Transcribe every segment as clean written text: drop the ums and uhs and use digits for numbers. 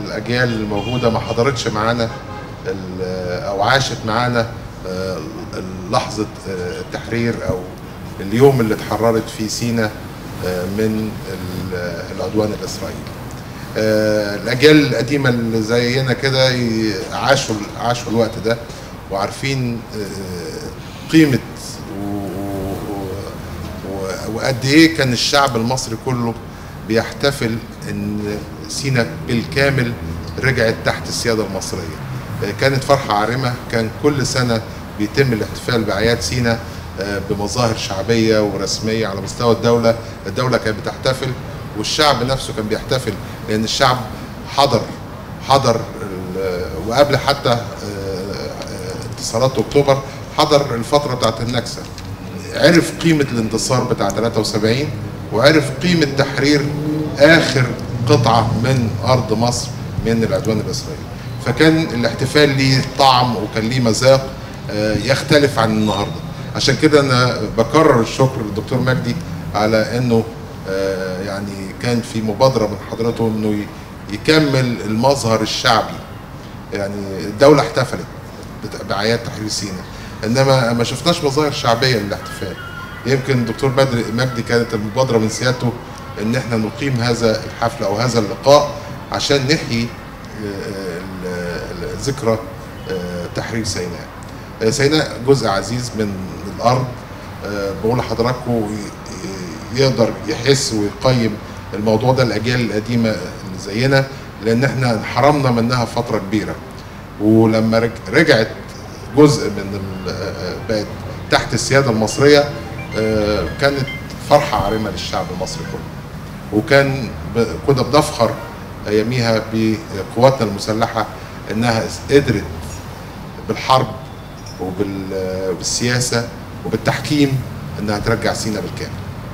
الأجيال الموجودة ما حضرتش معانا أو عاشت معانا لحظة التحرير أو اليوم اللي اتحررت فيه سيناء من العدوان الإسرائيلي. الأجيال القديمة اللي زينا كده عاشوا الوقت ده وعارفين قيمة وقد إيه كان الشعب المصري كله بيحتفل إن سيناء بالكامل رجعت تحت السيادة المصرية. كانت فرحة عارمة، كان كل سنة بيتم الاحتفال بأعياد سيناء بمظاهر شعبية ورسمية على مستوى الدولة. الدولة كانت بتحتفل والشعب نفسه كان بيحتفل، لأن الشعب حضر وقبل حتى انتصارات أكتوبر حضر الفترة بتاعت النكسة، عرف قيمة الانتصار بتاع 73 وعرف قيمة تحرير آخر قطعة من أرض مصر من العدوان الإسرائيلي. فكان الاحتفال ليه طعم وكان ليه مذاق يختلف عن النهارده. عشان كده أنا بكرر الشكر للدكتور مجدي على إنه يعني كان في مبادرة من حضرته إنه يكمل المظهر الشعبي. يعني الدولة احتفلت بأعياد تحرير سيناء، إنما ما شفناش مظاهر شعبية للاحتفال. يمكن الدكتور مجدي كانت المبادرة من سيادته إن إحنا نقيم هذا الحفل أو هذا اللقاء عشان نحيي ذكرى تحرير سيناء. سيناء جزء عزيز من الأرض. بقول لحضراتكم يقدر يحس ويقيم الموضوع ده الأجيال القديمة اللي زينا، لأن إحنا انحرمنا منها فترة كبيرة، ولما رجعت جزء من بقت تحت السيادة المصرية كانت فرحة عارمة للشعب المصري كله. كنا بنفخر أياميها بقواتنا المسلحة إنها قدرت بالحرب وبالسياسة وبالتحكيم إنها ترجع سيناء بالكامل.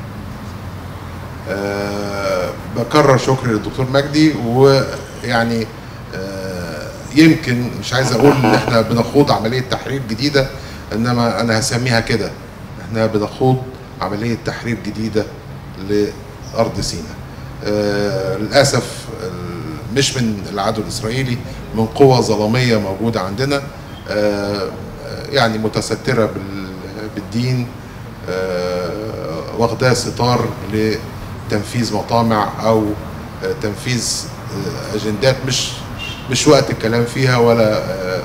بكرر شكري للدكتور مجدي، ويعني يمكن مش عايز أقول إن إحنا بنخوض عملية تحرير جديدة، إنما أنا هسميها كده، إحنا بنخوض عملية تحرير جديدة لأرض سيناء. للأسف مش من العدو الإسرائيلي، من قوة ظلامية موجودة عندنا يعني متسترة بالدين، واخداه ستار لتنفيذ مطامع أو تنفيذ أجندات مش وقت الكلام فيها ولا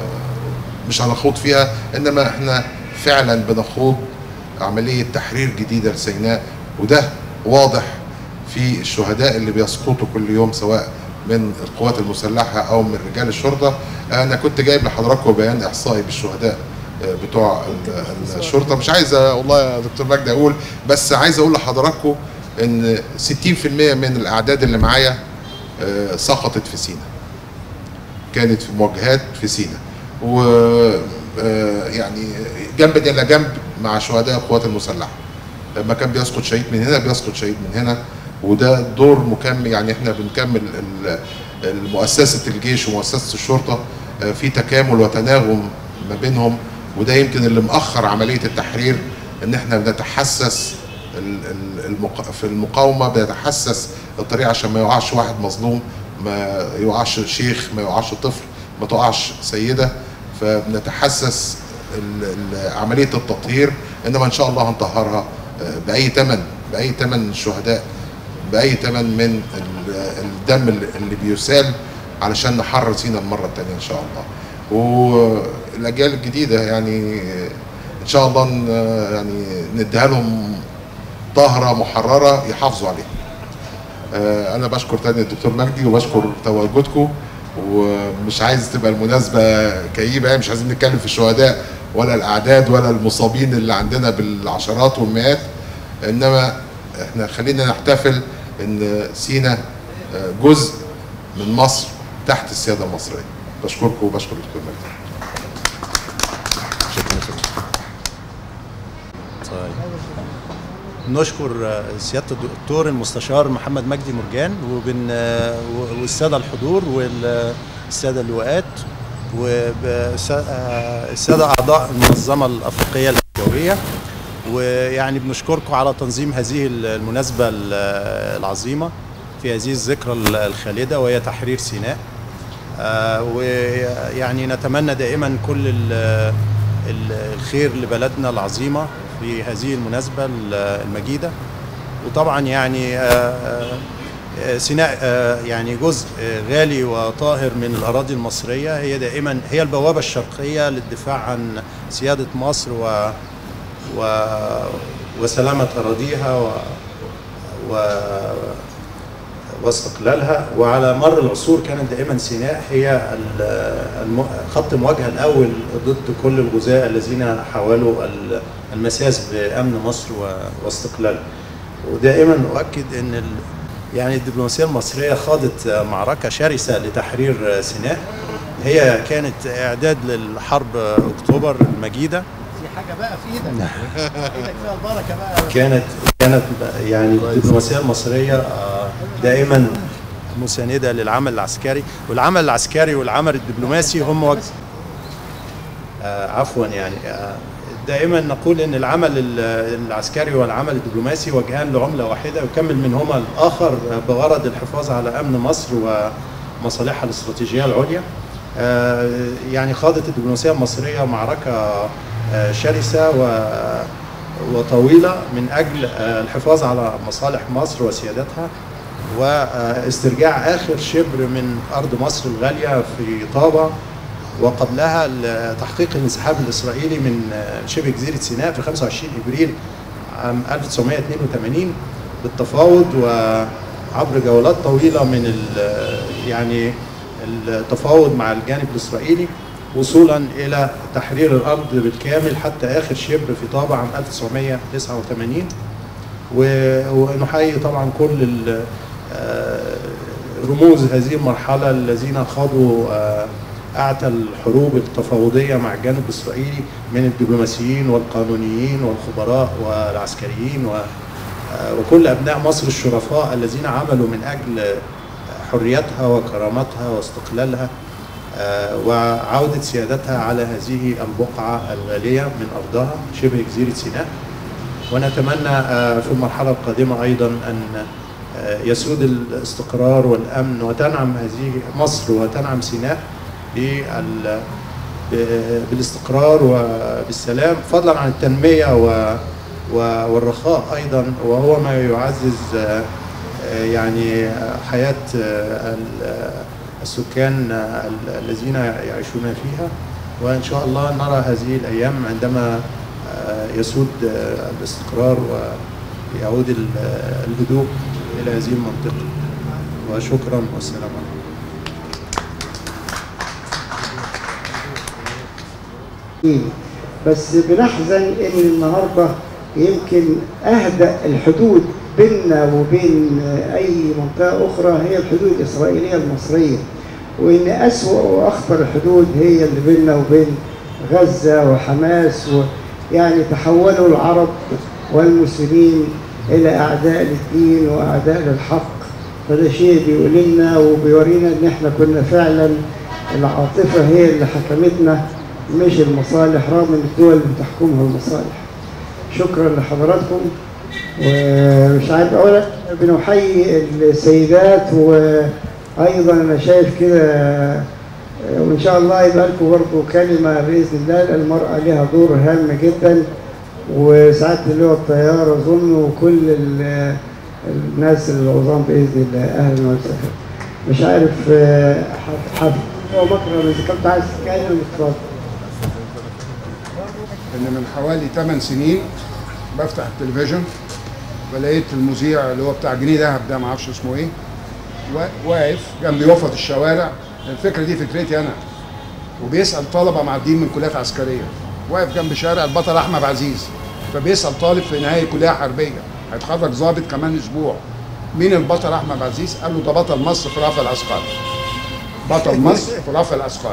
مش هنخوض فيها، إنما إحنا فعلا بنخوض عملية تحرير جديدة لسيناء. وده واضح في الشهداء اللي بيسقطوا كل يوم سواء من القوات المسلحة أو من رجال الشرطة. أنا كنت جايب لحضراتكم بيان إحصائي بالشهداء بتوع الشرطة، مش عايز والله يا دكتور مجدي أقول، بس عايز أقول لحضراتكم إن 60% من الأعداد اللي معايا سقطت في سيناء، كانت في مواجهات في سيناء، و يعني جنب إلى جنب مع شهداء القوات المسلحة. لما كان بيسقط شهيد من هنا بيسقط شهيد من هنا، وده دور مكمل. يعني احنا بنكمل مؤسسة الجيش ومؤسسة الشرطة في تكامل وتناغم ما بينهم، وده يمكن اللي مأخر عملية التحرير، ان احنا بنتحسس في المقاومة، بنتحسس الطريقة عشان ما يقعش واحد مظلوم، ما يقعش شيخ، ما يقعش طفل، ما تقعش سيدة، فبنتحسس عملية التطهير. انما ان شاء الله هنطهرها بأي ثمن، بأي ثمن الشهداء، بأي ثمن من الدم اللي بيسال علشان نحرر سيناء المرة الثانية إن شاء الله. والأجيال الجديدة يعني إن شاء الله يعني نديها لهم طهرة محررة يحافظوا عليها. أنا بشكر تاني الدكتور مجدي وبشكر تواجدكم، ومش عايز تبقى المناسبة كئيبة، مش عايزين نتكلم في الشهداء ولا الأعداد ولا المصابين اللي عندنا بالعشرات والمئات، إنما احنا خلينا نحتفل ان سيناء جزء من مصر تحت السيادة المصرية. بشكركم وبشكر الدكتور مجدي. طيب، نشكر سيادة الدكتور المستشار محمد مجدي مرجان والسادة الحضور والسادة اللواءات والسادة أعضاء المنظمة الأفريقية الجوية. ويعني بنشكركم على تنظيم هذه المناسبة العظيمة في هذه الذكرى الخالدة وهي تحرير سيناء. ويعني نتمنى دائما كل الخير لبلدنا العظيمة في هذه المناسبة المجيدة. وطبعا يعني سيناء يعني جزء غالي وطاهر من الأراضي المصرية، هي دائما هي البوابة الشرقية للدفاع عن سيادة مصر وسلامة أراضيها واستقلالها. وعلى مر العصور كانت دائما سيناء هي خط المواجهة الأول ضد كل الغزاة الذين حاولوا المساس بأمن مصر واستقلالها. ودائما أؤكد أن يعني الدبلوماسية المصرية خاضت معركة شرسة لتحرير سيناء. هي كانت إعداد للحرب أكتوبر المجيدة. دي حاجة بقى في إيدك، إيدك فيها البركة بقى. كانت يعني الدبلوماسية المصرية دائما مساندة للعمل العسكري، والعمل العسكري والعمل الدبلوماسي هم عفوا يعني دائما نقول ان العمل العسكري والعمل الدبلوماسي وجهان لعملة واحدة، يكمل منهما الآخر بغرض الحفاظ على أمن مصر ومصالحها الاستراتيجية العليا. يعني خاضت الدبلوماسية المصرية معركة شرسة وطويلة من أجل الحفاظ على مصالح مصر وسيادتها، واسترجاع آخر شبر من أرض مصر الغالية في طابة، وقبلها تحقيق الانسحاب الإسرائيلي من شبه جزيرة سيناء في 25 إبريل عام 1982 بالتفاوض وعبر جولات طويلة من يعني التفاوض مع الجانب الإسرائيلي، وصولا إلى تحرير الأرض بالكامل حتى آخر شبر في طابة عام 1989. ونحيي طبعا كل رموز هذه المرحلة الذين خاضوا أعتى الحروب التفاوضية مع الجانب الإسرائيلي من الدبلوماسيين والقانونيين والخبراء والعسكريين وكل أبناء مصر الشرفاء الذين عملوا من أجل حريتها وكرامتها واستقلالها وعودة سيادتها على هذه البقعة الغالية من أرضها شبه جزيرة سيناء. ونتمنى في المرحلة القادمة أيضا أن يسود الاستقرار والأمن وتنعم هذه مصر وتنعم سيناء بالاستقرار وبالسلام، فضلا عن التنمية والرخاء أيضا، وهو ما يعزز يعني حياة السكان الذين يعيشون فيها. وإن شاء الله نرى هذه الأيام عندما يسود الاستقرار ويعود الهدوء إلى هذه المنطقة. وشكرا والسلام عليكم. بس بنحزن ان النهارده يمكن اهدأ الحدود بيننا وبين اي منطقه اخرى هي الحدود الاسرائيليه المصريه، وان اسوأ واخطر الحدود هي اللي بيننا وبين غزه وحماس، ويعني تحولوا العرب والمسلمين الى اعداء للدين واعداء للحق. فده شيء بيقول لنا وبيورينا ان احنا كنا فعلا العاطفه هي اللي حكمتنا مش المصالح، رغم ان الدول بتحكمها المصالح. شكرا لحضراتكم. ومش عارف اولا بنحيي السيدات، وايضا انا شايف كده وان شاء الله يبقى لكم برضه كلمه باذن الله. المراه لها دور هام جدا، وسعاده اللواء الطيار اظن وكل الناس العظام باذن الله. اهلا وسهلا. مش عارف هو مكرم اذا كنت عايز تتكلم اتفضل. ان من حوالي 8 سنين بفتح التلفزيون فلقيت المذيع اللي هو بتاع جنيه دهب ده، ما اعرفش اسمه ايه، واقف جنب يافطة الشوارع. الفكره دي فكرتي انا، وبيسال طلبه معديين من كليات عسكريه، واقف جنب شارع البطل احمد عزيز، فبيسال طالب في نهايه كليه حربيه هيتخرج ضابط كمان اسبوع، مين البطل احمد عزيز؟ قال له ده بطل مصر في رفع الاثقال. بطل مصر في رفع الاثقال.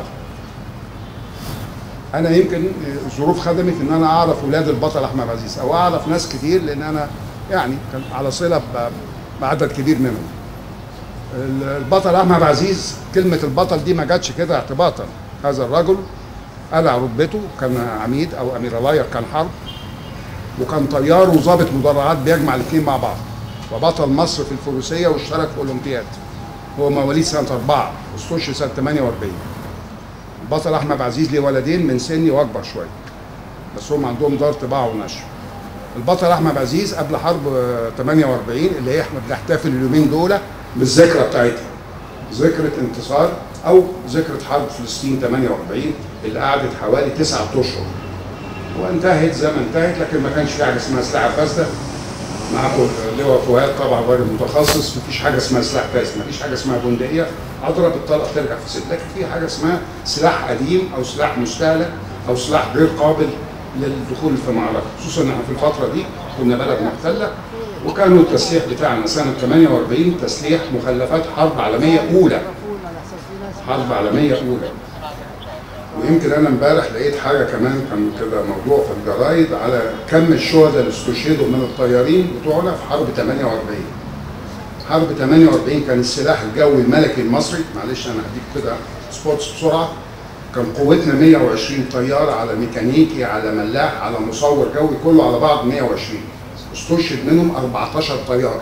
انا يمكن الظروف خدمت ان انا اعرف ولاد البطل احمد عزيز، او اعرف ناس كتير، لان انا يعني كان على صله بعدد كبير منهم. البطل احمد عزيز، كلمه البطل دي ما جاتش كده اعتباطا. هذا الرجل قلع رتبته، كان عميد او امير الله كان حرب، وكان طيار وظابط مدرعات بيجمع الاثنين مع بعض، وبطل مصر في الفروسيه واشترك في اولمبياد. هو مواليد سنه 4 استشهد سنه 48. البطل احمد عزيز ليه ولدين من سني واكبر شويه، بس هم عندهم دار طباعه ونشر. البطل احمد عزيز قبل حرب 48 اللي هي احنا بنحتفل اليومين دول بالذكرى بتاعتها، ذكرى انتصار او ذكرى حرب فلسطين 48 اللي قعدت حوالي 9 اشهر وانتهت زي ما انتهت، لكن ما كانش في حاجه اسمها سلاح فاسده. معاكم لواء فؤاد طبعا راجل متخصص، مفيش حاجه اسمها سلاح فاسد، مفيش حاجه اسمها بندقيه اضرب الطلقه ترجع في سد، لكن في حاجه اسمها سلاح قديم او سلاح مستهلك او سلاح غير قابل للدخول في معركه، خصوصا ان احنا في الفتره دي كنا بلد محتله، وكانوا التسليح بتاعنا سنه 48 تسليح مخلفات حرب عالميه اولى. حرب عالميه اولى. ويمكن انا امبارح لقيت حاجه كمان، كان كده موضوع في الجرايد على كم الشهداء اللي استشهدوا من الطيارين بتوعنا في حرب 48. حرب 48 كان السلاح الجوي الملكي المصري، معلش انا هديك كده سبوتس بسرعه، كان قوتنا 120 طيار على ميكانيكي على ملاح على مصور جوي كله على بعض 120. استشهد منهم 14 طيار.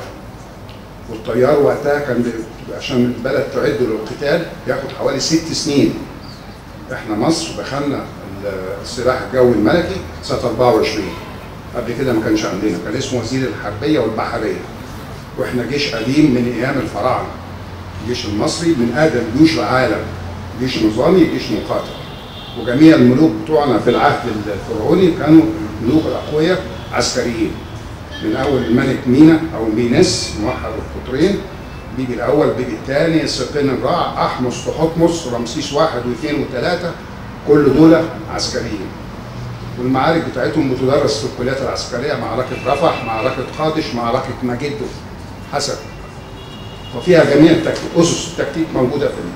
والطيار وقتها كان عشان البلد تعد للقتال ياخد حوالي 6 سنين. احنا مصر دخلنا السلاح الجوي الملكي سنه 24. قبل كده ما كانش عندنا، كان اسمه وزير الحربيه والبحريه. واحنا جيش قديم من ايام الفراعنه. الجيش المصري من اقدم جيوش العالم. جيش نظامي، جيش مقاتل. وجميع الملوك بتوعنا في العهد الفرعوني كانوا ملوك الاقوياء عسكريين. من اول الملك مينا او مينس موحد القطرين، بيجي الاول بيجي الثاني، سقين الرع، احمس تحتمس، رمسيس 1 و2 و3، كل دول عسكريين. والمعارك بتاعتهم بتدرس في الكليات العسكريه، معركه رفح، معركه قادش، معركه مجدو حسب. وفيها جميع التكتيك، اسس التكتيك موجوده في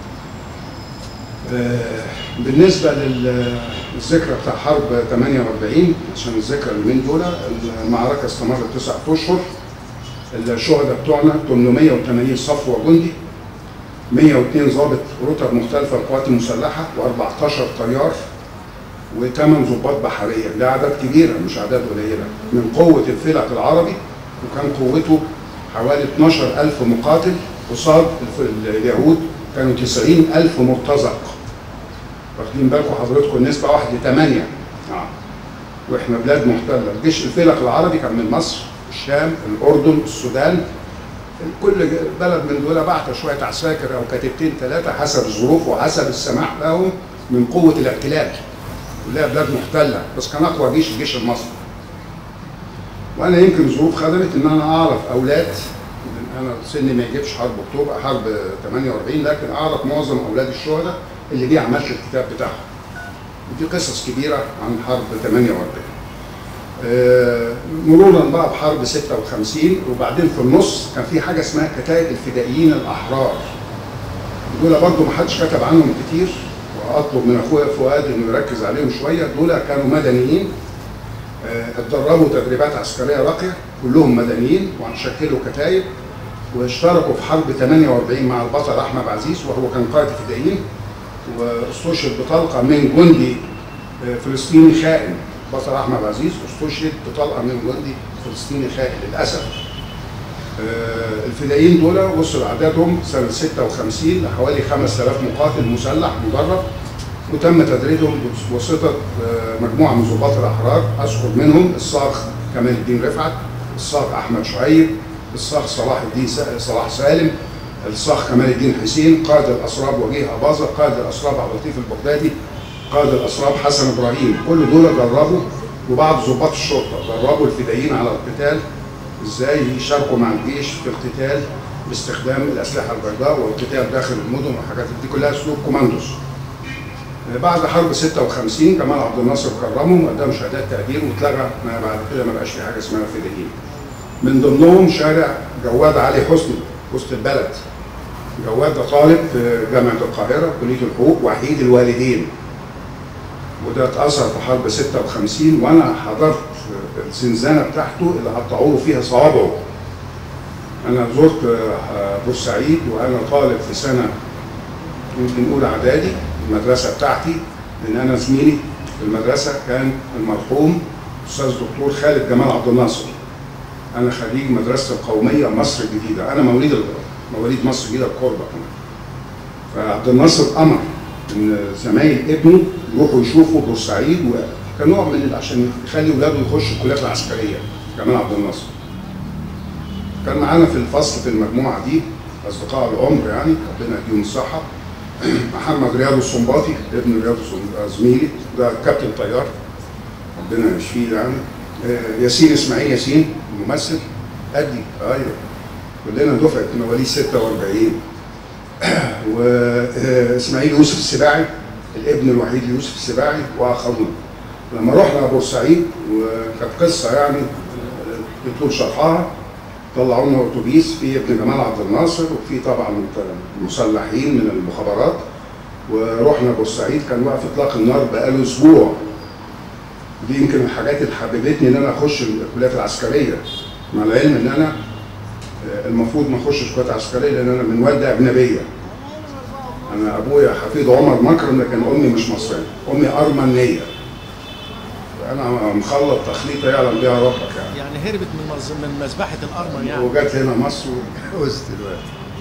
بالنسبه للذكرى بتاع حرب 48 عشان الذكرى اليومين دول، المعركه استمرت 9 اشهر. الشهداء بتوعنا 880 صفوه جندي، 102 ضابط رتب مختلفه القوات المسلحه، و14 طيار، و8 ضباط بحريه. ده اعداد كبيره مش اعداد قليله من قوه الفلك العربي، وكان قوته حوالي 12000 مقاتل قصاد اليهود كانوا 90000 مرتزق. واخدين بالكم حضراتكم النسبه 1 ل8. واحنا بلاد محتله. الجيش الفلك العربي كان من مصر، الشام، الاردن، السودان، كل بلد من دول بعت شويه عساكر او كتيبتين 3 حسب الظروف وحسب السماح لهم من قوه الاحتلال. كلها بلاد محتله، بس كان اقوى جيش الجيش المصري. وانا يمكن الظروف خدمت ان انا اعرف اولاد، انا سني ما يجيبش حرب اكتوبر حرب 48، لكن اعرف معظم اولاد الشهداء اللي دي عملت الكتاب بتاعهم. ودي قصص كبيره عن حرب 48. مرورا بقى بحرب 56، وبعدين في النص كان في حاجه اسمها كتائب الفدائيين الاحرار. دول برضه ما حدش كتب عنهم كتير، واطلب من اخويا فؤاد انه يركز عليهم شويه. دول كانوا مدنيين اتدربوا تدريبات عسكريه راقيه، كلهم مدنيين وشكلوا كتائب، واشتركوا في حرب 48 مع البطل احمد عزيز وهو كان قائد الفدائيين، واستشهد بطلقه من جندي فلسطيني خائن. بطل احمد عزيز استشهد بطلقه من جندي فلسطيني خائن للاسف. الفدائيين دول وصل عددهم سنه 56 لحوالي 5000 مقاتل مسلح مدرب، وتم تدريبهم بواسطه مجموعه من ضباط الاحرار، اذكر منهم الصاغ كمال الدين رفعت، الصاغ احمد شعيب، الصاغ صلاح الدين صلاح سالم، الصاغ كمال الدين حسين، قائد الاسراب وجيه اباظه، قائد الاسراب عبد اللطيف البغدادي، قائد الاسراب حسن ابراهيم. كل دول دربوا، وبعض ضباط الشرطه دربوا الفدائيين على القتال، ازاي يشاركوا مع الجيش في القتال باستخدام الاسلحه البيضاء والقتال داخل المدن والحاجات دي كلها اسلوب كوماندوس. بعد حرب 56 جمال عبد الناصر كرمهم وقدم شهادات تقدير، واتلغى بعد كده ما بقاش في حاجه اسمها فدائيين. من ضمنهم شارع جواد علي حسني وسط البلد. جواد ده طالب في جامعه القاهره كليه الحقوق، وحيد الوالدين، وده اتأثر في حرب 56، وانا حضرت الزنزانه بتاعته اللي قطعوا له فيها صوابعه. انا زرت بورسعيد وانا طالب في سنه يمكن اولى اعدادي، المدرسه بتاعتي، لان انا زميلي في المدرسه كان المرحوم استاذ دكتور خالد جمال عبد الناصر. انا خريج مدرسه القوميه مصر الجديده، انا مواليد مواليد مصر الجديده القربة كمان. فعبد الناصر امر ان زمايل ابنه يروحوا يشوفوا بورسعيد، وكان نوع من عشان يخلي اولاده يخشوا الكليات العسكريه. جمال عبد الناصر كان معانا في الفصل في المجموعه دي اصدقاء العمر يعني، ربنا يديهم الصحه. محمد رياض السنباطي ابن رياض زميلي، ده كابتن طيار ربنا يشفيه يعني. ياسين اسماعيل ياسين الممثل قدي، ايوه كلنا دفعه مواليد 46. واسماعيل يوسف السباعي الابن الوحيد ليوسف السباعي واخرون. لما رحنا بورسعيد وكانت قصه يعني يطول شرحها، طلعوا لنا اتوبيس فيه ابن جمال عبد الناصر وفي طبعا مسلحين من المخابرات، ورحنا بورسعيد. كان وقف اطلاق النار بقاله اسبوع. دي يمكن الحاجات اللي حببتني ان انا اخش الكليات العسكريه، مع العلم ان انا المفروض ما اخشش كليات عسكريه لان انا من والده اجنبيه. انا ابويا حفيد عمر مكرم، لكن امي مش مصريه، امي ارمنيه. انا مخلط تخليطه يعلم بها ربك يعني. يعني هربت من مذبحه الارمن يعني. وجت هنا مصر واتجوزت دلوقتي.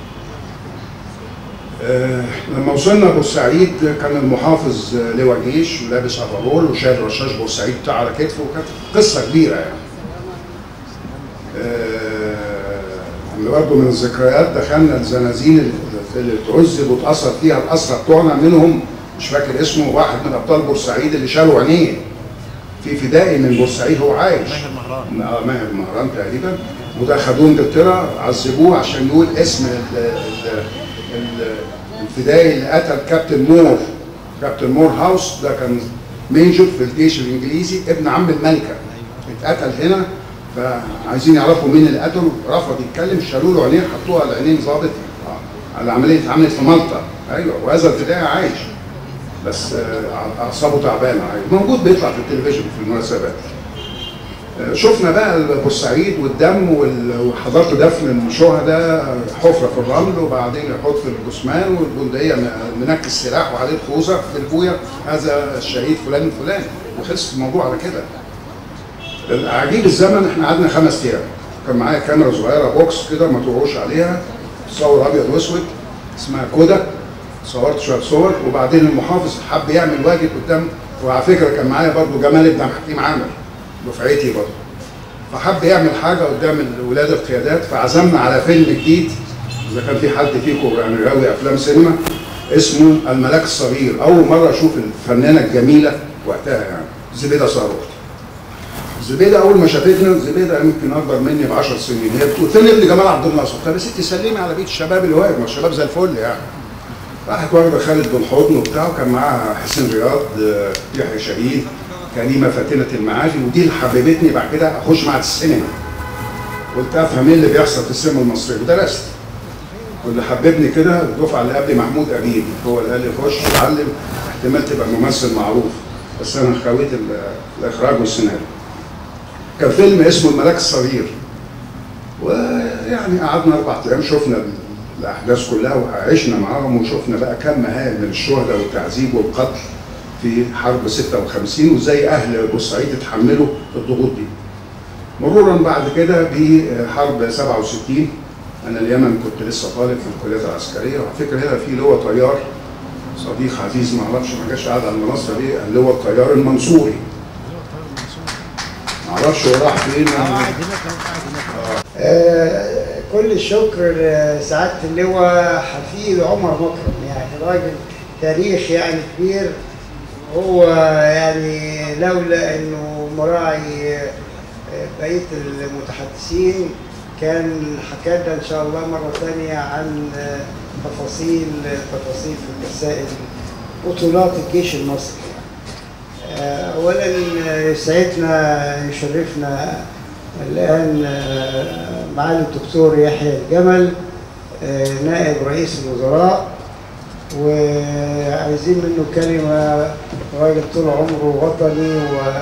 لما وصلنا بورسعيد كان المحافظ لواء جيش ولابس افرول وشايل رشاش بورسعيد بتاع على كتفه، وكانت قصه كبيره يعني. برضه من الذكريات دخلنا الزنازين اللي اتعذب واتأثر فيها الأسرى بتوعنا، منهم مش فاكر اسمه واحد من أبطال بورسعيد اللي شالوا عينيه في فدائي من بورسعيد هو عايش. ماهر مهران. ماهر مهران تقريبا. وده خدوه انجلترا عذبوه عشان يقول اسم الفدائي اللي قتل كابتن مور هاوس. ده كان ميجور في الجيش الانجليزي، ابن عم الملكه. اتقتل هنا، فعايزين يعرفوا مين اللي قتله، رفض يتكلم، شالوا له عينين حطوها على عينين ظابط. العمليه اتعملت في مالطا، ايوه، وهذا الفدائي عايش بس اعصابه تعبانه، موجود بيطلع في التلفزيون في المناسبات. شفنا بقى بورسعيد والدم، وحضرت دفن الشهداء، حفره في الرمل وبعدين يحط في الجثمان والبندقيه منكس السلاح وعليه خوذه في البويه، هذا الشهيد فلان الفلاني، وخلص الموضوع على كده. عجيب الزمن، احنا قعدنا 5 ايام. كان معايا كاميرا صغيره بوكس كده ما تقعوش عليها، تصور ابيض واسود اسمها كودا، صورت شويه صور. وبعدين المحافظ حب يعمل واجب قدام، وعلى فكره كان معايا برضه جمال ابن حكيم عامر دفعتي برضه، فحب يعمل حاجه قدام الولاد القيادات، فعزمنا على فيلم جديد. اذا كان في حد فيكم يعني غاوي افلام سينما، اسمه الملاك الصغير. اول مره اشوف الفنانه الجميله وقتها يعني زبيده ثروت. زبيده اول ما شافتنا، زبيده يمكن اكبر مني ب10 سنين، هي بتقول فين ابن جمال عبد الناصر؟ قلت لها يا ستي سلمي على بيت الشباب اللي واقف، ما الشباب زي الفل يعني. راحت واخده خالد بالحضن وبتاع، وكان معاها حسين رياض، يحيى شهيد، كريمه فاتنه المعاجي، ودي اللي حببتني بعد كده اخش معاها السينما. قلت افهم ايه اللي بيحصل في السينما المصريه، ودرست. واللي حببني كده الدفعه اللي قبلي محمود امين، هو اللي قال لي خش اتعلم، احتمال تبقى ممثل معروف، بس انا خويت الاخراج والسيناريو. كان فيلم اسمه الملاك الصغير، ويعني قعدنا 4 ايام شفنا الاحداث كلها وعشنا معاهم، وشفنا بقى كم مهائل من الشهداء والتعذيب والقتل في حرب 56، وازاي اهل بورسعيد اتحملوا الضغوط دي. مرورا بعد كده بحرب 67، انا اليمن كنت لسه طالب في الكليات العسكريه، وعلى فكره هنا في لواء طيار صديق عزيز ما اعرفش ما جاش قاعد على المنصه دي، اللواء الطيار المنصوري. ما اعرفش هو راح فين. كل الشكر لسعاده اللواء حفيد عمر مكرم، يعني راجل تاريخ يعني كبير. هو يعني لولا انه مراعي بقيه المتحدثين كان حكى لنا ان شاء الله مره ثانيه عن تفاصيل في مسائل بطولات الجيش المصري. اولا يسعدنا يشرفنا الان معالي الدكتور يحيى الجمل نائب رئيس الوزراء، وعايزين منه كلمه. راجل طول عمره وطني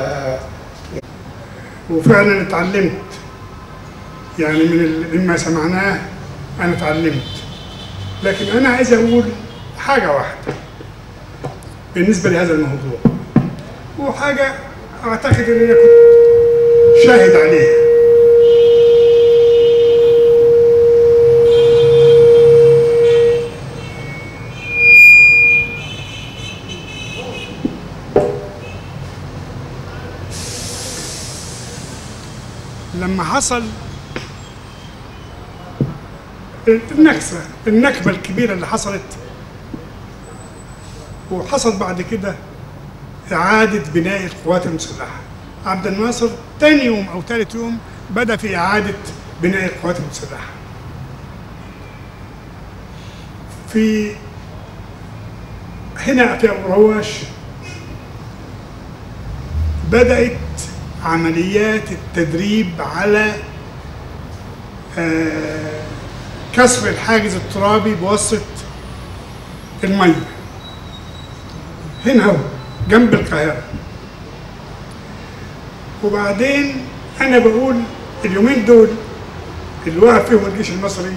وفعلا اتعلمت يعني مما سمعناه، انا اتعلمت. لكن انا عايز اقول حاجه واحده بالنسبه لهذا الموضوع، وحاجه اعتقد ان انا كنت شاهد عليها. حصل النكبة الكبيرة اللي حصلت، وحصل بعد كده إعادة بناء القوات المسلحة. عبد الناصر تاني يوم أو ثالث يوم بدأ في إعادة بناء القوات المسلحة. هنا في أبو رواش بدأت عمليات التدريب على كسر الحاجز الترابي بواسطة المية. هنا هو جنب القاهرة. وبعدين أنا بقول اليومين دول اللي وقف فيهم الجيش المصري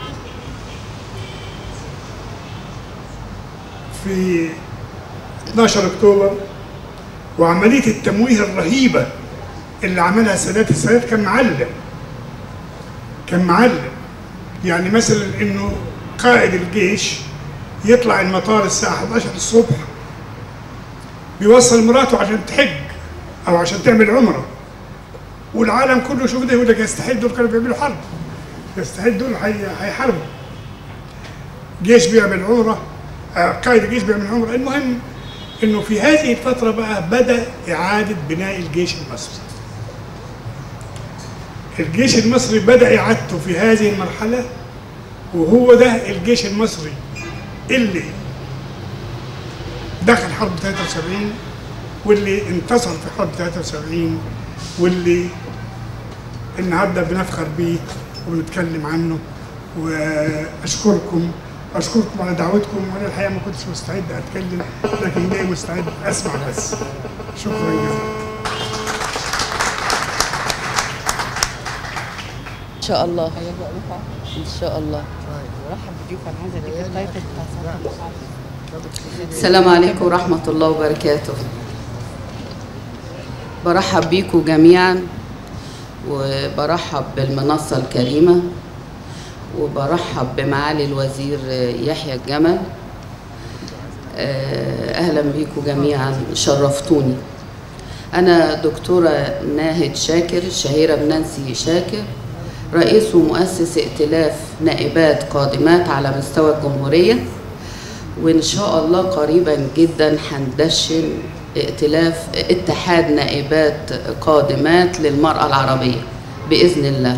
في 12 أكتوبر، وعملية التمويه الرهيبة اللي عملها السادات كان معلم. يعني مثلا إنه قائد الجيش يطلع المطار الساعة 11 الصبح بيوصل مراته عشان تحج أو عشان تعمل عمرة، والعالم كله يشوف ده يقول لك يستحيل، دول كانوا بيعملوا حرب، يستحيل دول هيحاربوا. جيش بيعمل عمرة، قائد الجيش بيعمل عمرة. المهم إنه في هذه الفترة بقى بدأ إعادة بناء الجيش المصري. الجيش المصري بدأ إعادته في هذه المرحلة، وهو ده الجيش المصري اللي دخل حرب 73 واللي انتصر في حرب 73 واللي النهارده بنفخر بيه وبنتكلم عنه. واشكركم على دعوتكم، وانا الحقيقه ما كنتش مستعد اتكلم، لكن جاي مستعد اسمع بس. شكرا جزيلا. ان شاء الله ان شاء الله. السلام عليكم ورحمة الله وبركاته. برحب بيكم جميعا، وبرحب بالمنصة الكريمة، وبرحب بمعالي الوزير يحيى الجمل. أهلا بيكم جميعا، شرفتوني. أنا دكتورة ناهد شاكر، الشهيرة بنانسي شاكر، رئيس ومؤسس ائتلاف نائبات قادمات على مستوى الجمهورية، وإن شاء الله قريبا جدا هندشن اتحاد نائبات قادمات للمرأة العربية بإذن الله.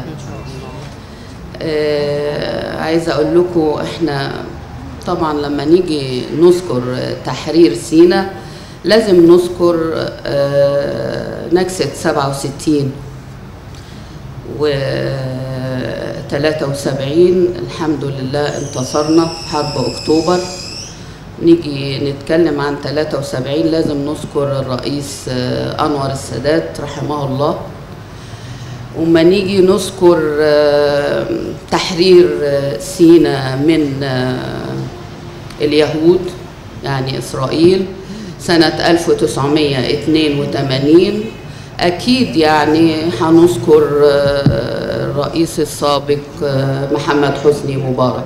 عايزة أقول لكم إحنا طبعا لما نيجي نذكر تحرير سيناء لازم نذكر نكسة 67 و 73. الحمد لله انتصرنا في حرب أكتوبر. نيجي نتكلم عن 73 لازم نذكر الرئيس أنور السادات رحمه الله. وما نيجي نذكر تحرير سيناء من اليهود يعني إسرائيل سنة 1982، أكيد يعني هنذكر الرئيس السابق محمد حسني مبارك.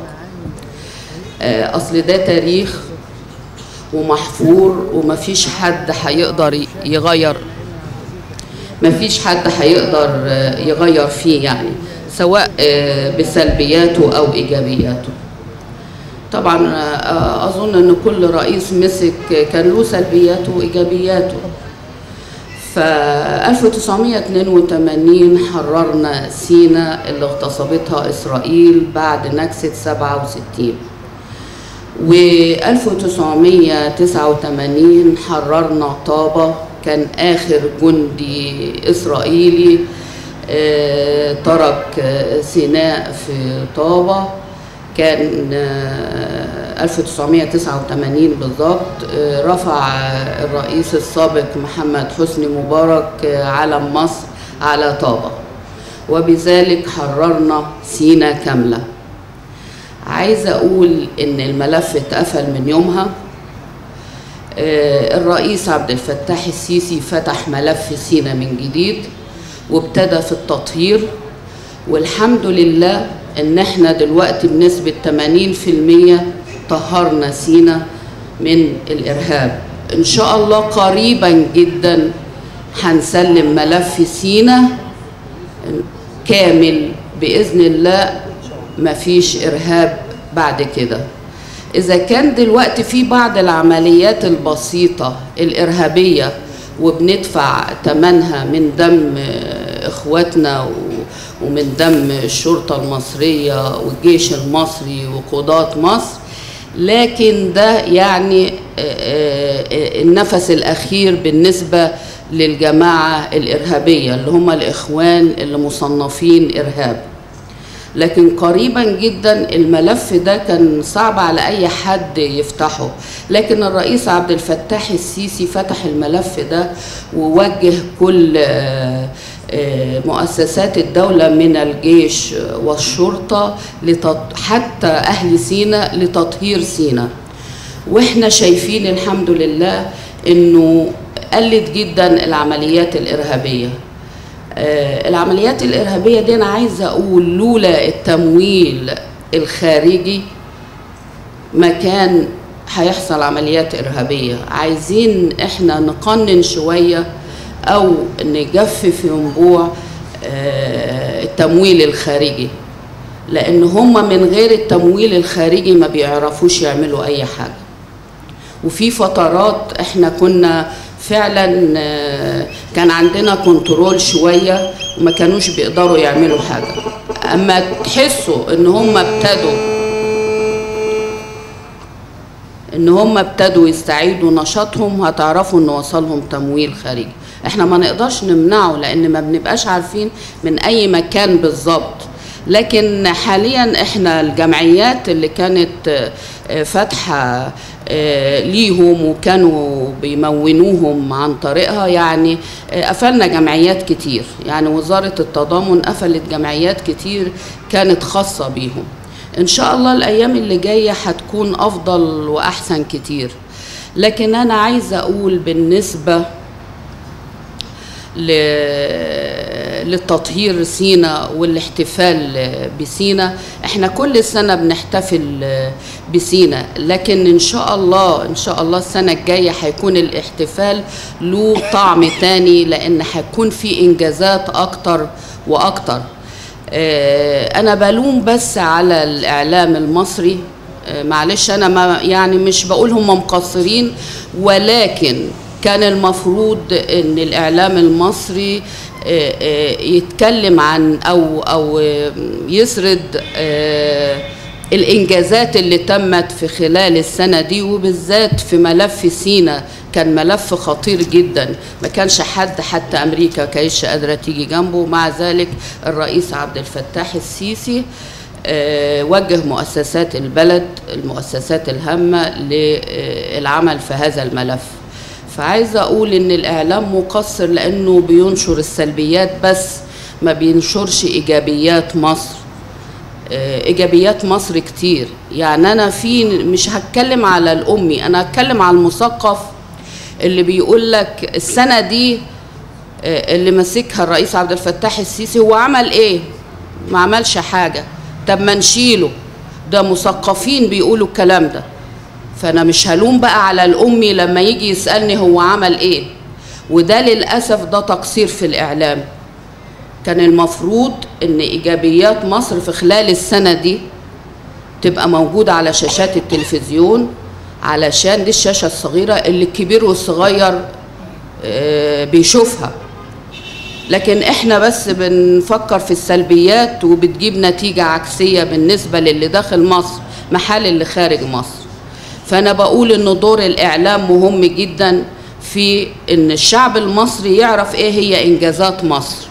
أصل ده تاريخ ومحفور، ومفيش حد هيقدر يغير، مفيش حد هيقدر يغير فيه يعني، سواء بسلبياته أو إيجابياته. طبعا أظن أن كل رئيس مسك كان له سلبياته وإيجابياته. ف 1982 حررنا سيناء اللي اغتصبتها إسرائيل بعد نكسة 67، و 1989 حررنا طابة، كان آخر جندي إسرائيلي ترك سيناء في طابة، كان 1989 بالضبط. رفع الرئيس السابق محمد حسني مبارك علم مصر على طابة، وبذلك حررنا سيناء كاملة. عايزة أقول إن الملف اتقفل من يومها. الرئيس عبد الفتاح السيسي فتح ملف سيناء من جديد وابتدى في التطهير، والحمد لله إن احنا دلوقتي بنسبة 80% طهرنا سيناء من الإرهاب. إن شاء الله قريبا جدا هنسلم ملف سيناء كامل بإذن الله مفيش إرهاب بعد كده. إذا كان دلوقتي في بعض العمليات البسيطة الإرهابية وبندفع ثمنها من دم إخواتنا ومن دم الشرطة المصرية والجيش المصري وقضاة مصر، لكن ده يعني النفس الأخير بالنسبة للجماعة الإرهابية اللي هم الإخوان اللي مصنفين إرهاب. لكن قريبا جدا الملف ده كان صعب على أي حد يفتحه، لكن الرئيس عبد الفتاح السيسي فتح الملف ده ووجه كل مؤسسات الدولة من الجيش والشرطة حتى أهل سيناء لتطهير سيناء. وإحنا شايفين الحمد لله إنه قلت جدا العمليات الإرهابية. العمليات الإرهابية دي أنا عايزة أقول لولا التمويل الخارجي ما كان هيحصل عمليات إرهابية. عايزين إحنا نقنن شوية أو نجفف ينبوع التمويل الخارجي، لأن هم من غير التمويل الخارجي ما بيعرفوش يعملوا أي حاجة. وفي فترات إحنا كنا فعلا كان عندنا كنترول شوية وما كانوش بيقدروا يعملوا حاجة. أما تحسوا إن هم ابتدوا يستعيدوا نشاطهم هتعرفوا إن وصلهم تمويل خارجي. إحنا ما نقدرش نمنعه لأن ما بنبقاش عارفين من أي مكان بالظبط. لكن حاليا إحنا الجمعيات اللي كانت فاتحة ليهم وكانوا بيمونوهم عن طريقها، يعني قفلنا جمعيات كتير، يعني وزارة التضامن قفلت جمعيات كتير كانت خاصة بيهم. إن شاء الله الأيام اللي جاية هتكون أفضل وأحسن كتير. لكن أنا عايزة أقول بالنسبة للتطهير سيناء والاحتفال بسيناء، احنا كل سنة بنحتفل بسيناء، لكن ان شاء الله السنة الجاية هيكون الاحتفال له طعم تاني، لان هيكون في انجازات اكتر واكتر. انا بلوم بس على الاعلام المصري، معلش انا ما يعني مش بقول هم مقصرين، ولكن كان المفروض ان الاعلام المصري يتكلم عن او يسرد الانجازات اللي تمت في خلال السنه دي، وبالذات في ملف سيناء كان ملف خطير جدا، ما كانش حد حتى امريكا كانتش قادره تيجي جنبه. مع ذلك الرئيس عبد الفتاح السيسي وجه مؤسسات البلد، المؤسسات الهامه للعمل في هذا الملف. فعايزة أقول إن الإعلام مقصر لأنه بينشر السلبيات بس ما بينشرش إيجابيات مصر. إيجابيات مصر كتير، يعني أنا مش هتكلم على الأمي، أنا هتكلم على المثقف اللي بيقول لك السنة دي اللي مسكها الرئيس عبد الفتاح السيسي هو عمل إيه؟ ما عملش حاجة. طب ما نشيله، ده مثقفين بيقولوا الكلام ده. فأنا مش هلوم بقى على الأمي لما يجي يسألني هو عمل إيه، وده للأسف ده تقصير في الإعلام. كان المفروض إن إيجابيات مصر في خلال السنة دي تبقى موجودة على شاشات التلفزيون، علشان دي الشاشة الصغيرة اللي الكبير والصغير بيشوفها. لكن إحنا بس بنفكر في السلبيات وبتجيب نتيجة عكسية بالنسبة للي داخل مصر محل اللي خارج مصر. فأنا بقول إن دور الإعلام مهم جدا في إن الشعب المصري يعرف إيه هي إنجازات مصر،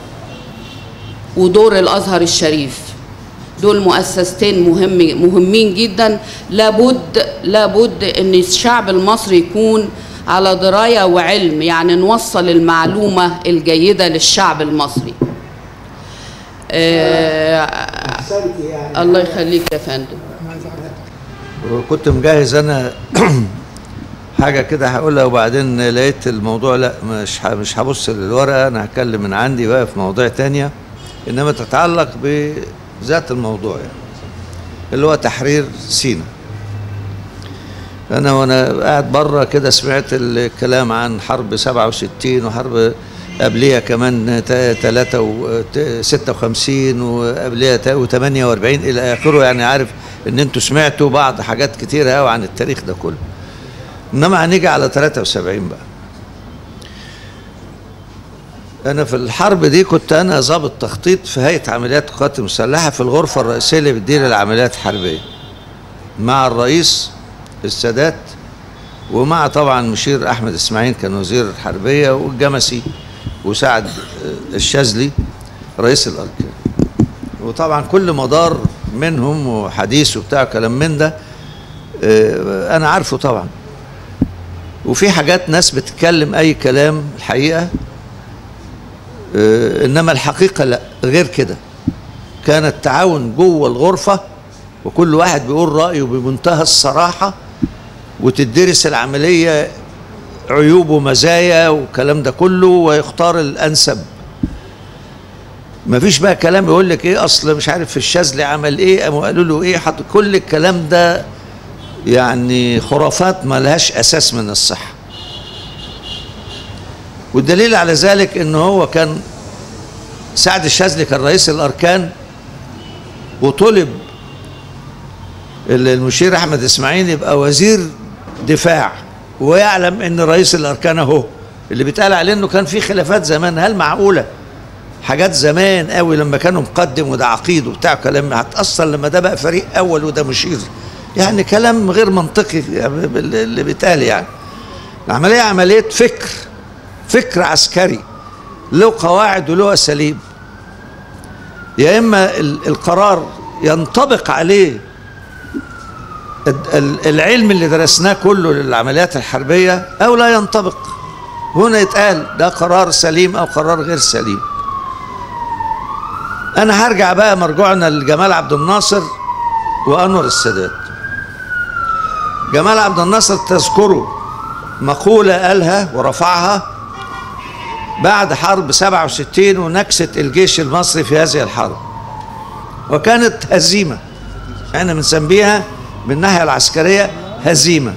ودور الأزهر الشريف. دول مؤسستين مهمين جدا، لابد إن الشعب المصري يكون على دراية وعلم، يعني نوصل المعلومة الجيدة للشعب المصري. يعني الله يخليك يا فندم. وكنت مجهز انا حاجه كده هقولها، وبعدين لقيت الموضوع لا مش هبص للورقه، انا هتكلم من عندي بقى في مواضيع تانية انما تتعلق بذات الموضوع، يعني اللي هو تحرير سيناء. وانا قاعد بره كده سمعت الكلام عن حرب 67 وحرب قبليها كمان 56 وقبليها 48 الى اخره. يعني عارف ان انتوا سمعتوا بعض حاجات كتيره قوي عن التاريخ ده كله. انما هنيجي على 73 بقى. انا في الحرب دي كنت انا ضابط تخطيط في هيئه عمليات القوات المسلحه في الغرفه الرئيسيه اللي بتدير العمليات الحربيه مع الرئيس السادات، ومع طبعا مشير احمد اسماعيل كان وزير الحربيه، والجمسي وسعد الشاذلي رئيس الاركان. وطبعا كل مدار منهم وحديث وبتاع كلام من ده انا عارفه طبعا. وفي حاجات ناس بتتكلم اي كلام الحقيقه، انما الحقيقه لا، غير كده. كان التعاون جوه الغرفه وكل واحد بيقول رايه بمنتهى الصراحه، وتدرس العمليه عيوب ومزايا والكلام ده كله ويختار الانسب. مفيش بقى كلام يقول لك ايه اصل مش عارف الشاذلي عمل ايه قاموا قالوا له ايه، كل الكلام ده يعني خرافات ما لهاش اساس من الصحه. والدليل على ذلك ان هو كان سعد الشاذلي كان رئيس الاركان، وطلب المشير احمد اسماعيل يبقى وزير دفاع، ويعلم ان رئيس الاركان اهو اللي بيتقال عليه انه كان في خلافات زمان. هل معقوله حاجات زمان قوي لما كانوا مقدم وده عقيد وبتاع كلام هتأثر لما ده بقى فريق اول وده مشير؟ يعني كلام غير منطقي اللي بيتقال. يعني العمليه عمليه فكر عسكري له قواعد وله اساليب. يا اما القرار ينطبق عليه العلم اللي درسناه كله للعمليات الحربيه او لا ينطبق. هنا يتقال ده قرار سليم او قرار غير سليم. انا هرجع بقى مرجوعنا لجمال عبد الناصر وانور السادات. جمال عبد الناصر تذكروا مقوله قالها ورفعها بعد حرب 67 ونكسة الجيش المصري في هذه الحرب، وكانت هزيمة. احنا بنسميها من الناحية العسكرية هزيمة.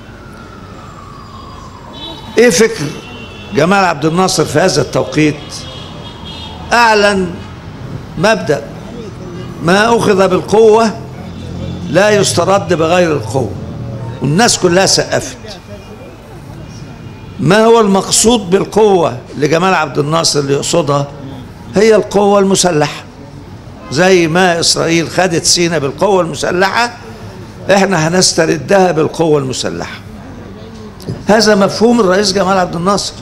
ايه فكر جمال عبد الناصر في هذا التوقيت؟ اعلن مبدأ ما اخذ بالقوة لا يسترد بغير القوة، والناس كلها سقفت. ما هو المقصود بالقوة لجمال عبد الناصر اللي يقصدها؟ هي القوة المسلحة. زي ما إسرائيل خدت سيناء بالقوة المسلحة، احنا هنستردها بالقوة المسلحة. هذا مفهوم الرئيس جمال عبد الناصر.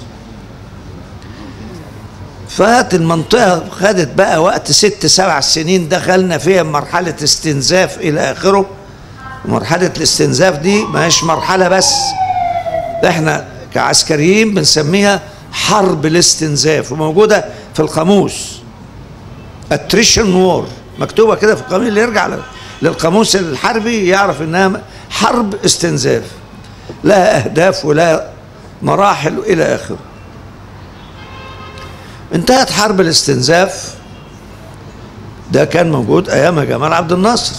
فهات المنطقة خدت بقى وقت 6-7 سنين دخلنا فيها مرحلة استنزاف إلى آخره. ومرحلة الاستنزاف دي ما هيش مرحلة بس، احنا كعسكريين بنسميها حرب الاستنزاف، وموجودة في القاموس attrition war، مكتوبة كده في القاموس. اللي يرجع للقاموس الحربي يعرف انها حرب استنزاف لها اهداف ولها مراحل الى اخره. انتهت حرب الاستنزاف، ده كان موجود ايام جمال عبد الناصر،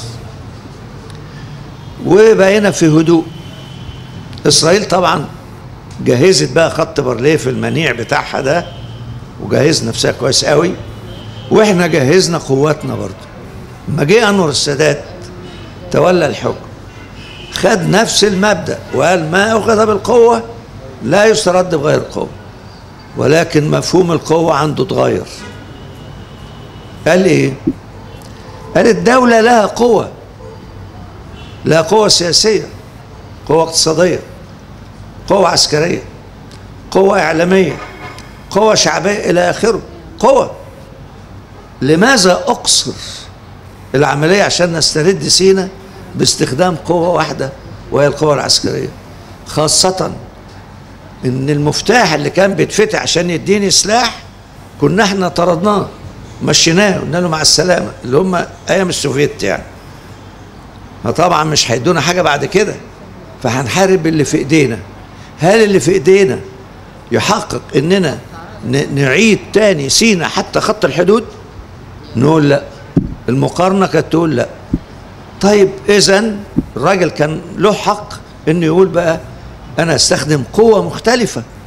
وبقينا في هدوء. اسرائيل طبعا جهزت بقى خط بارليف المنيع بتاعها ده، وجهز نفسها كويس قوي، واحنا جهزنا قواتنا برضه. لما جه انور السادات تولى الحكم خد نفس المبدأ وقال ما أخذ بالقوة لا يسترد بغير القوة، ولكن مفهوم القوة عنده اتغير. قال ايه؟ قال الدولة لها قوة، لها قوة سياسية، قوة اقتصادية، قوة عسكرية، قوة إعلامية، قوة شعبية إلى آخره. قوة. لماذا أقصر العملية عشان نسترد سيناء باستخدام قوة واحدة وهي القوة العسكرية؟ خاصة إن المفتاح اللي كان بيتفتح عشان يديني سلاح كنا احنا طردناه مشيناه قلنا له مع السلامة، اللي هم أيام السوفيت يعني. فطبعا مش هيدونا حاجة بعد كده، فهنحارب اللي في إيدينا. هل اللي في إيدينا يحقق إننا نعيد تاني سيناء حتى خط الحدود؟ نقول لا. المقارنة كانت تقول لا. طيب إذن الراجل كان له حق إنه يقول بقى أنا أستخدم قوة مختلفة.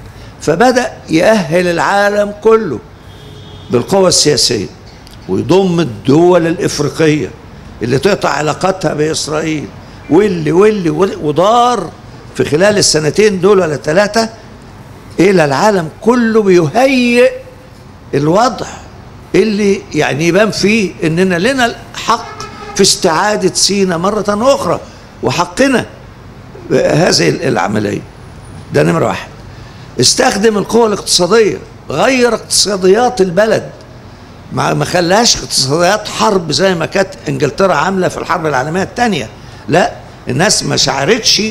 فبدأ يأهل العالم كله بالقوة السياسية، ويضم الدول الإفريقية اللي تقطع علاقاتها بإسرائيل واللي ودار في خلال السنتين دول ولا 3 إلى العالم كله بيهيئ الوضع اللي يعني يبان فيه إننا لنا الحق في استعادة سيناء مرة أخرى، وحقنا هذه العملية. ده نمرة 1. استخدم القوة الاقتصادية، غير اقتصاديات البلد، ما خلاش اقتصاديات حرب زي ما كانت انجلترا عاملة في الحرب العالمية الثانية. لا، الناس ما شعرتش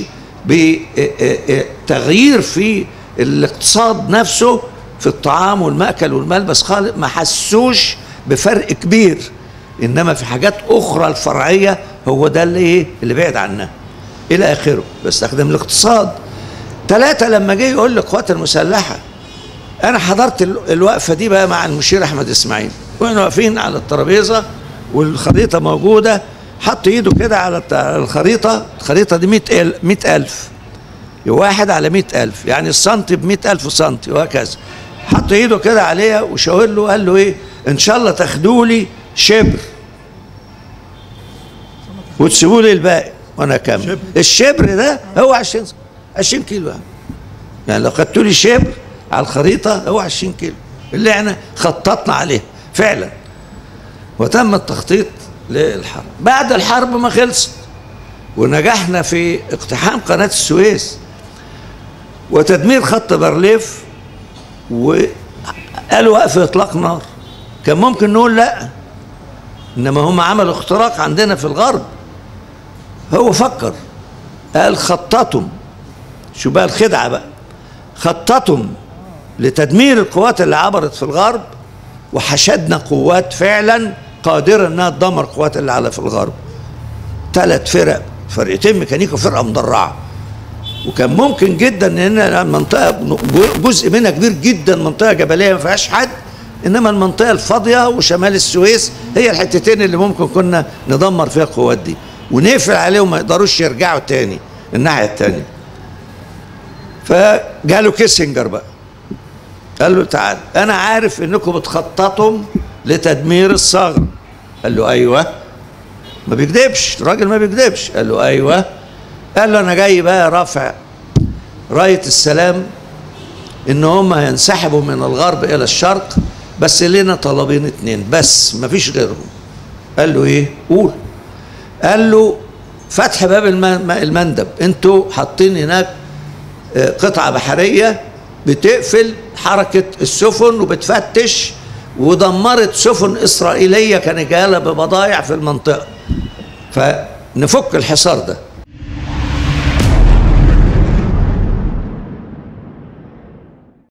بتغيير في الاقتصاد نفسه في الطعام والمأكل والملبس خالص، ما حسوش بفرق كبير. انما في حاجات اخرى الفرعية هو ده اللي بعد عنها الى اخره. بستخدم الاقتصاد. 3 لما جه يقول للقوات المسلحة، انا حضرت الوقفة دي بقى مع المشير احمد اسماعيل، واحنا واقفين على الترابيزة والخريطة موجودة، حط ايده كده على الخريطة. الخريطة دي 100,000 1 على 100,000، يعني السنتي ب100,000 سنتي وهكذا. حط ايده كده عليها وشاور له، قال له ايه؟ ان شاء الله تاخدوا لي شبر وتسيبوا لي الباقي وانا اكمل. الشبر ده هو 20 كيلو، يعني لو خدتوا لي شبر على الخريطة هو 20 كيلو اللي احنا خططنا عليه فعلا. وتم التخطيط للحرب. بعد الحرب ما خلصت ونجحنا في اقتحام قناة السويس وتدمير خط بارليف، وقالوا وقف اطلاق نار. كان ممكن نقول لا، انما هم عملوا اختراق عندنا في الغرب. هو فكر، قال خططهم، شو بقى الخدعة بقى، خططهم لتدمير القوات اللي عبرت في الغرب، وحشدنا قوات فعلا قادرة انها تدمر القوات اللي على في الغرب. 3 فرق، فرقتين ميكانيكا وفرقة مدرعة. وكان ممكن جدا ان المنطقة جزء منها كبير جدا منطقة جبلية ما فيهاش حد، انما المنطقة الفاضية وشمال السويس هي الحتتين اللي ممكن كنا ندمر فيها القوات دي ونقفل عليهم ما يقدروش يرجعوا تاني الناحية التانية. فجاله كيسنجر بقى، قال له تعال انا عارف انكم بتخططوا لتدمير الثغر. قال له ايوه، ما بيكذبش الراجل، ما بيكذبش. قال له ايوه. قال له انا جاي بقى رافع راية السلام ان هم هينسحبوا من الغرب الى الشرق، بس لنا طلبين 2 بس ما فيش غيرهم. قال له ايه؟ قول. قال له فتح باب المندب، انتوا حاطين هناك قطعة بحرية بتقفل حركة السفن وبتفتش، ودمرت سفن إسرائيلية كانت جاية ببضايع في المنطقة، فنفك الحصار ده.